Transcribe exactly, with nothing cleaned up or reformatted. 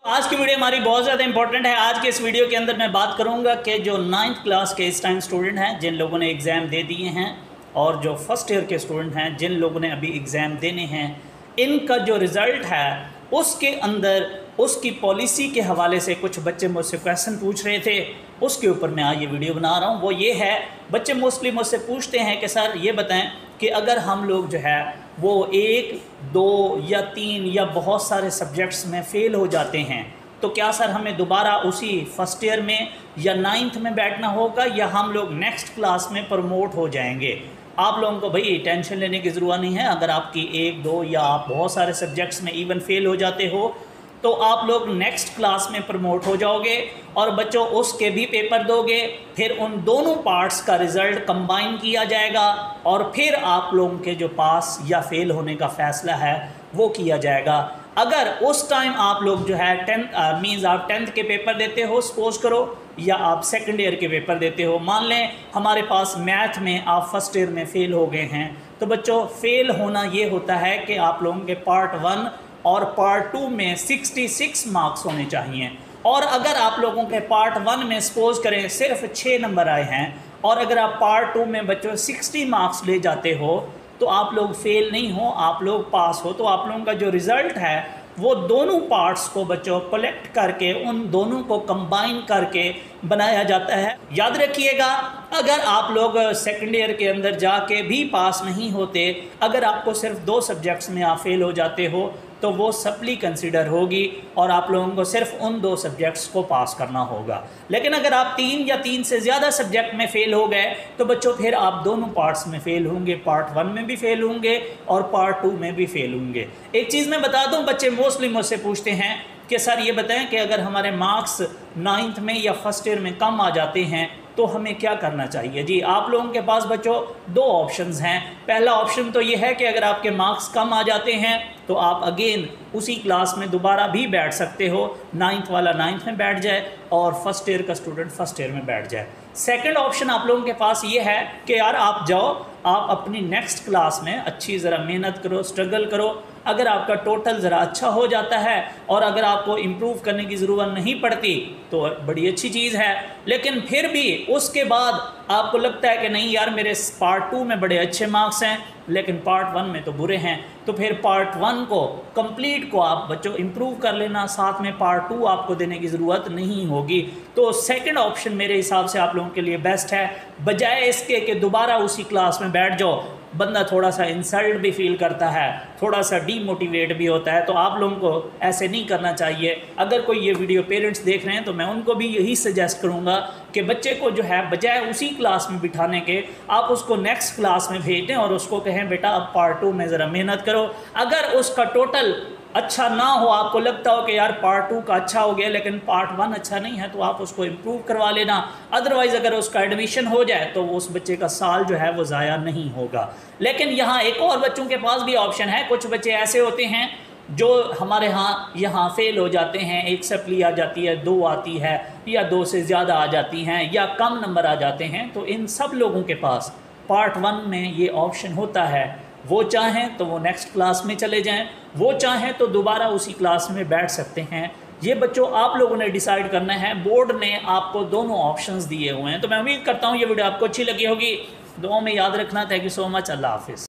आज की वीडियो हमारी बहुत ज़्यादा इंपॉर्टेंट है। आज के इस वीडियो के अंदर मैं बात करूंगा कि जो नाइन्थ क्लास के इस टाइम स्टूडेंट हैं जिन लोगों ने एग्ज़ाम दे दिए हैं और जो फर्स्ट ईयर के स्टूडेंट हैं जिन लोगों ने अभी एग्ज़ाम देने हैं, इनका जो रिज़ल्ट है उसके अंदर उसकी पॉलिसी के हवाले से कुछ बच्चे मुझसे क्वेश्चन पूछ रहे थे, उसके ऊपर मैं आज ये वीडियो बना रहा हूँ। वो ये है, बच्चे मोस्टली मुझसे पूछते हैं कि सर ये बताएं कि अगर हम लोग जो है वो एक दो या तीन या बहुत सारे सब्जेक्ट्स में फ़ेल हो जाते हैं तो क्या सर हमें दोबारा उसी फर्स्ट ईयर में या नाइन्थ में बैठना होगा या हम लोग नेक्स्ट क्लास में प्रमोट हो जाएंगे। आप लोगों को भाई टेंशन लेने की ज़रूरत नहीं है। अगर आपकी एक दो या आप बहुत सारे सब्जेक्ट्स में इवन फेल हो जाते हो तो आप लोग नेक्स्ट क्लास में प्रमोट हो जाओगे और बच्चों उसके भी पेपर दोगे, फिर उन दोनों पार्ट्स का रिज़ल्ट कंबाइन किया जाएगा और फिर आप लोगों के जो पास या फेल होने का फ़ैसला है वो किया जाएगा। अगर उस टाइम आप लोग जो है टेंथ मीन्स आप टेंथ के पेपर देते हो सपोज करो, या आप सेकंड ईयर के पेपर देते हो, मान लें हमारे पास मैथ में आप फर्स्ट ईयर में फ़ेल हो गए हैं, तो बच्चों फ़ेल होना ये होता है कि आप लोगों के पार्ट वन और पार्ट टू में छियासठ मार्क्स होने चाहिए। और अगर आप लोगों के पार्ट वन में सपोज करें सिर्फ छः नंबर आए हैं और अगर आप पार्ट टू में बच्चों साठ मार्क्स ले जाते हो तो आप लोग फेल नहीं हो, आप लोग पास हो। तो आप लोगों का जो रिज़ल्ट है वो दोनों पार्ट्स को बच्चों कलेक्ट करके उन दोनों को कंबाइन करके बनाया जाता है। याद रखिएगा, अगर आप लोग सेकेंड ईयर के अंदर जाके भी पास नहीं होते, अगर आपको सिर्फ दो सब्जेक्ट्स में आप फेल हो जाते हो तो वो सप्ली कंसिडर होगी और आप लोगों को सिर्फ उन दो सब्जेक्ट्स को पास करना होगा। लेकिन अगर आप तीन या तीन से ज़्यादा सब्जेक्ट में फ़ेल हो गए तो बच्चों फिर आप दोनों पार्ट्स में फ़ेल होंगे, पार्ट वन में भी फ़ेल होंगे और पार्ट टू में भी फ़ेल होंगे। एक चीज़ मैं बता दूं, बच्चे मोस्टली मुझसे पूछते हैं कि सर ये बताएं कि अगर हमारे मार्क्स नाइन्थ में या फर्स्ट ईयर में कम आ जाते हैं तो हमें क्या करना चाहिए। जी, आप लोगों के पास बच्चों दो ऑप्शंस हैं। पहला ऑप्शन तो ये है कि अगर आपके मार्क्स कम आ जाते हैं तो आप अगेन उसी क्लास में दोबारा भी बैठ सकते हो, नाइन्थ वाला नाइन्थ में बैठ जाए और फर्स्ट ईयर का स्टूडेंट फर्स्ट ईयर में बैठ जाए। सेकंड ऑप्शन आप लोगों के पास ये है कि यार आप जाओ, आप अपनी नेक्स्ट क्लास में अच्छी ज़रा मेहनत करो, स्ट्रगल करो। अगर आपका टोटल ज़रा अच्छा हो जाता है और अगर आपको इम्प्रूव करने की ज़रूरत नहीं पड़ती तो बड़ी अच्छी चीज़ है। लेकिन फिर भी उसके बाद आपको लगता है कि नहीं यार मेरे पार्ट टू में बड़े अच्छे मार्क्स हैं लेकिन पार्ट वन में तो बुरे हैं, तो फिर पार्ट वन को कंप्लीट को आप बच्चों इम्प्रूव कर लेना, साथ में पार्ट टू आपको देने की ज़रूरत नहीं होगी। तो सेकंड ऑप्शन मेरे हिसाब से आप लोगों के लिए बेस्ट है, बजाय इसके कि दोबारा उसी क्लास में बैठ जाओ। बंदा थोड़ा सा इंसल्ट भी फील करता है, थोड़ा सा डीमोटिवेट भी होता है, तो आप लोगों को ऐसे नहीं करना चाहिए। अगर कोई ये वीडियो पेरेंट्स देख रहे हैं तो मैं उनको भी यही सजेस्ट करूंगा कि बच्चे को जो है बजाय उसी क्लास में बिठाने के आप उसको नेक्स्ट क्लास में भेज दें और उसको कहें बेटा अब पार्ट टू में ज़रा मेहनत करो। अगर उसका टोटल अच्छा ना हो, आपको लगता हो कि यार पार्ट टू का अच्छा हो गया लेकिन पार्ट वन अच्छा नहीं है, तो आप उसको इम्प्रूव करवा लेना। अदरवाइज़ अगर उसका एडमिशन हो जाए तो उस बच्चे का साल जो है वो ज़ाया नहीं होगा। लेकिन यहाँ एक और बच्चों के पास भी ऑप्शन है। कुछ बच्चे ऐसे होते हैं जो हमारे यहाँ यहाँ फेल हो जाते हैं, एक सप्ली आ जाती है, दो आती है या दो से ज़्यादा आ जाती हैं या कम नंबर आ जाते हैं, तो इन सब लोगों के पास पार्ट वन में ये ऑप्शन होता है। वो चाहें तो वो नेक्स्ट क्लास में चले जाएं, वो चाहें तो दोबारा उसी क्लास में बैठ सकते हैं। ये बच्चों आप लोगों ने डिसाइड करना है, बोर्ड ने आपको दोनों ऑप्शंस दिए हुए हैं। तो मैं उम्मीद करता हूँ ये वीडियो आपको अच्छी लगी होगी। दुआ में याद रखना। Thank you so much. Allah हाफिज़।